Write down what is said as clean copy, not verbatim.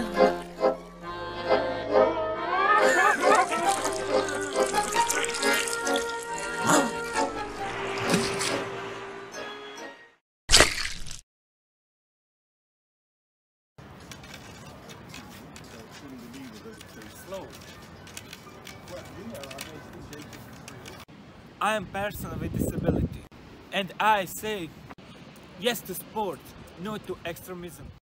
I am a person with disability, and I say yes to sport, no to extremism.